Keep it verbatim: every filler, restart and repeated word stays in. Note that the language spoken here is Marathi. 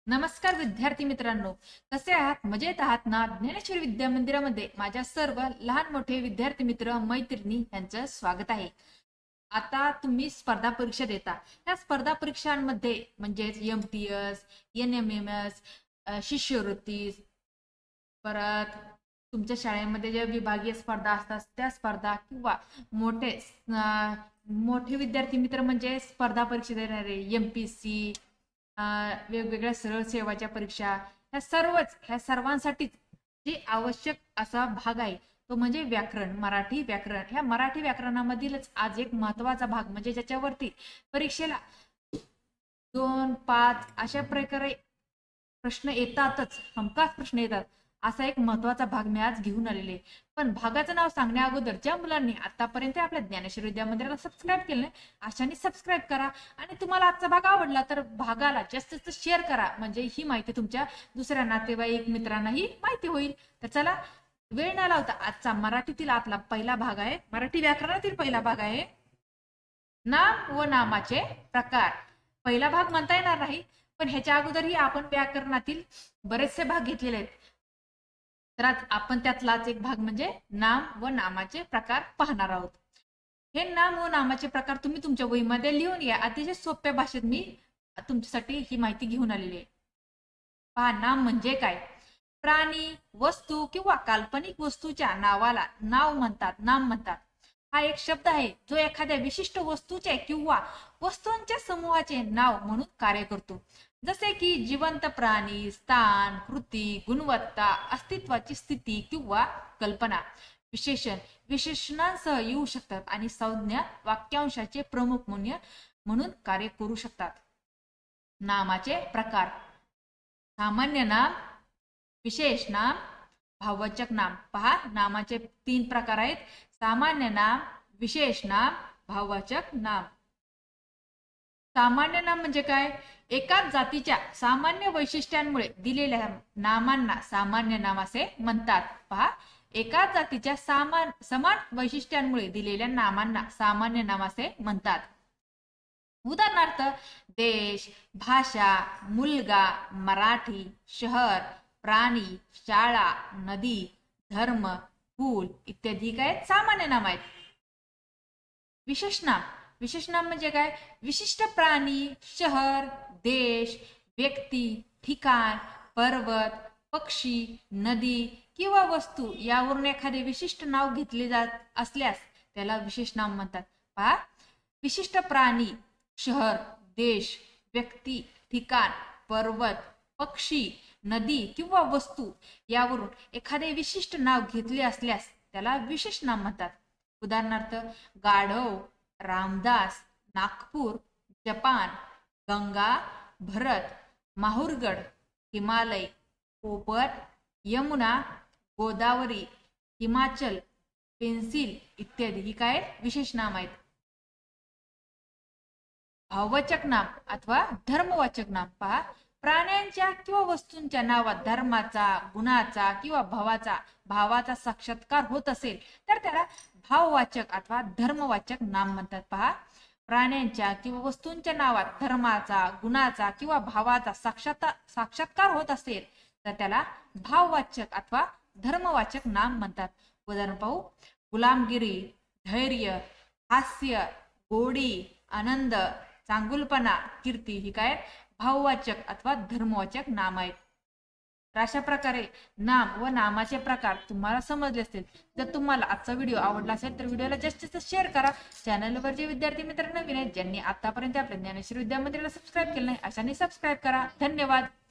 नमस्कार विद्यार्थी मित्रांनो, कसे आहात? मजेत आहात ना? ज्ञानेश्वरी विद्या मंदिरामध्ये माझ्या सर्व लहान मोठे विद्यार्थी मित्र मैत्रिणी यांचं स्वागत आहे। आता तुम्ही स्पर्धा परीक्षा देता, या स्पर्धा परीक्षांमध्ये म्हणजे M T S, N M M S, शिष्यवृत्ती, परत तुमच्या शाळेमध्ये ज्या विभागीय स्पर्धा असतात त्या स्पर्धा किंवा मोठे मोठे विद्यार्थी मित्र म्हणजे स्पर्धा परीक्षा देणारे एम पी एस सी, वेगवेगळ्या सरळ सेवाच्या परीक्षा, ह्या सर्वच ह्या सर्वांसाठीच जे आवश्यक असा भाग आहे तो म्हणजे व्याकरण, मराठी व्याकरण। ह्या मराठी व्याकरणामधीलच आज एक महत्त्वाचा भाग म्हणजे ज्याच्यावरती परीक्षेला दोन पाच अशा प्रकारे प्रश्न येतातच, हमखास प्रश्न येतात, असा एक महत्त्वाचा भाग मी आज घेऊन आलेले। पण भागाचं नाव सांगण्या अगोदर ज्या मुलांनी आतापर्यंत आपल्या ज्ञानेश्वरी विद्या मंदिराला सबस्क्राईब केलं नाही अशांनी सबस्क्राईब करा, आणि तुम्हाला आजचा भाग आवडला तर भागाला जास्तीत जास्त शेअर करा, म्हणजे ही माहिती तुमच्या दुसऱ्या नातेवाईक मित्रांनाही माहिती होईल। तर चला वेळ न लावता आजचा मराठीतील आपला पहिला भाग आहे, मराठी व्याकरणातील पहिला भाग आहे नाम व नामाचे प्रकार। पहिला भाग म्हणता येणार नाही, पण ह्याच्या अगोदरही आपण व्याकरणातील बरेचसे भाग घेतलेले आहेत, तर आज आपण त्यातलाच एक भाग म्हणजे नाम व नामाचे प्रकार पाहणार आहोत। हे नाम व नामाचे प्रकार तुम्ही तुमच्या वहीमध्ये लिहून घ्या, अतिशय सोप्या भाषेत मी तुमच्यासाठी ही माहिती घेऊन आलेली आहे। पहा, नाम म्हणजे काय? प्राणी, वस्तू किंवा काल्पनिक वस्तूच्या नावाला नाव म्हणतात, नाम म्हणतात। हा एक शब्द आहे जो एखाद्या विशिष्ट वस्तूचे किंवा वस्तूंच्या समूहाचे नाव म्हणून कार्य करतो, जसे की जिवंत प्राणी, स्थान, कृती, गुणवत्ता, अस्तित्वाची स्थिती किंवा कल्पना। विशेषण विशेषणांसह येऊ शकतात आणि संज्ञा वाक्यांशाचे प्रमुख म्हणून कार्य करू शकतात। नामाचे प्रकार: सामान्य नाम, विशेष नाम, भाववाचक नाम। पहा, नामाचे तीन प्रकार आहेत: सामान्य नाम, विशेष नाम, भाववाचक नाम। सामान्य नाम म्हणजे काय? एकाच जातीच्या सामान्य वैशिष्ट्यांमुळे दिलेल्या नामांना सामान्य नाम असे म्हणतात। पहा, एकाच जातीच्या समान समान वैशिष्ट्यांमुळे दिलेल्या नामांना सामान्य नाम असे म्हणतात। उदाहरणार्थ, देश, भाषा, मुलगा, मराठी, शहर, प्राणी, शाळा, नदी, धर्म, फूल इत्यादी काय सामान्य नाम आहेत। विशेष नाम विशेष नाम म्हणजे काय? विशिष्ट प्राणी, शहर, देश, व्यक्ती, ठिकाण, पर्वत, पक्षी, नदी किंवा वस्तू यावरून एखादे विशिष्ट नाव घेतले जात असल्यास त्याला विशेष नाम म्हणतात। पहा, विशिष्ट प्राणी, शहर, देश, व्यक्ती, ठिकाण, पर्वत, पक्षी, नदी किंवा वस्तू यावरून एखादे विशिष्ट नाव घेतले असल्यास त्याला विशेष नाम म्हणतात। उदाहरणार्थ, गाढव, रामदास, नागपूर, जपान, गंगा, भरत, माहुरगड, हिमालय, पोपट, यमुना, गोदावरी, हिमाचल, पेन्सिल इत्यादी ही काय विशेष नाम आहेत। भाववाचक नाम अथवा धर्मवाचक नाम। पहा, प्राण्यांच्या किंवा वस्तूंच्या नावात धर्माचा, गुणाचा किंवा भावाचा भावाचा साक्षात्कार होत असेल तर त्याला भाववाचक अथवा धर्मवाचक नाम म्हणतात। पहा, प्राण्यांच्या किंवा वस्तूंच्या नावात धर्माचा, गुणाचा किंवा भावाचा साक्षात साक्षात्कार होत असेल तर त्याला भाववाचक अथवा धर्मवाचक नाम म्हणतात। उदाहरण पाहू: गुलामगिरी, धैर्य, हास्य, गोडी, आनंद, चांगुलपणा, कीर्ती ही काय भाववाचक अथवा धर्मवाचक नाम आहेत। तर अशा प्रकारे नाम व नामाचे प्रकार तुम्हाला समजले असतील। जर तुम्हाला आजचा व्हिडिओ आवडला असेल तर व्हिडिओला जास्तीत जास्त शेअर करा। चॅनलवर जे विद्यार्थी मित्र नवीन आहेत ज्यांनी आतापर्यंत आपल्या ज्ञानेश्वरी विद्या मंदिराला सबस्क्राईब केलं नाही अशांनी सबस्क्राईब करा। धन्यवाद।